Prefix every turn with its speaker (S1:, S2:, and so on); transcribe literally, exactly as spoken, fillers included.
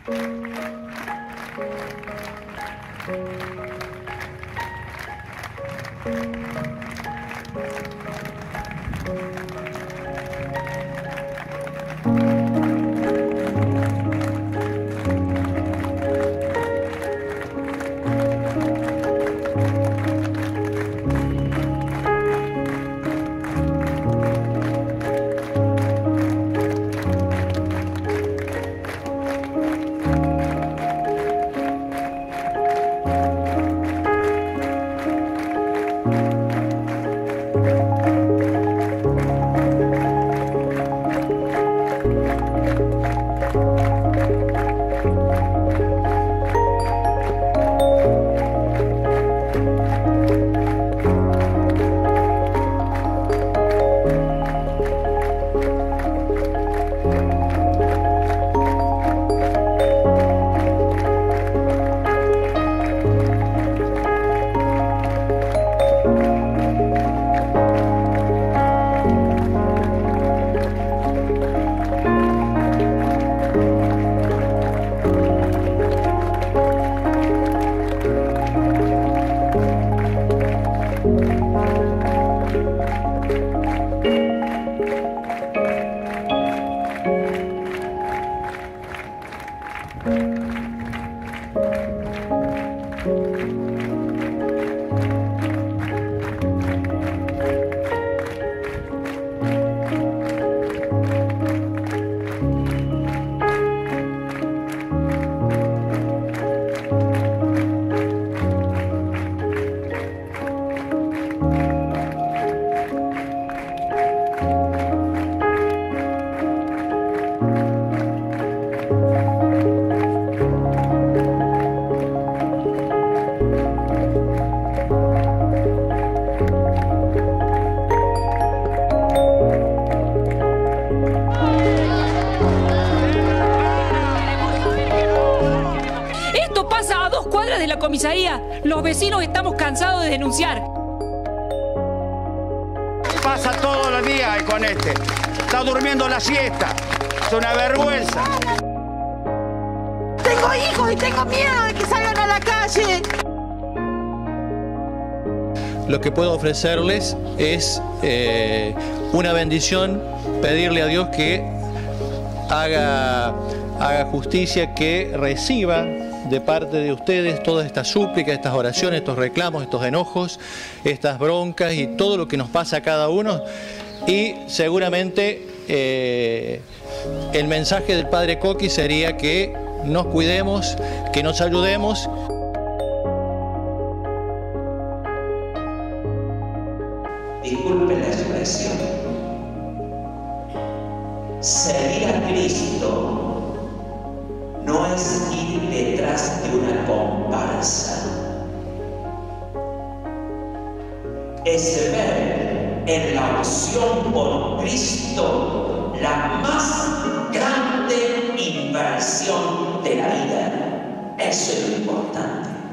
S1: De la comisaría, los vecinos estamos cansados de denunciar.
S2: Pasa todos los días con este. Está durmiendo la siesta. Es una vergüenza.
S3: Tengo hijos y tengo miedo de que salgan a la calle.
S4: Lo que puedo ofrecerles es eh, una bendición, pedirle a Dios que haga, haga justicia, que reciba de parte de ustedes todas estas súplicas, estas oraciones, estos reclamos, estos enojos, estas broncas y todo lo que nos pasa a cada uno. Y seguramente eh, el mensaje del Padre Coqui sería que nos cuidemos, que nos ayudemos.
S5: Disculpen la expresión. Seguir a Cristo no es ir detrás de una comparsa, es ver en la opción por Cristo la más grande inversión de la vida. Eso es lo importante.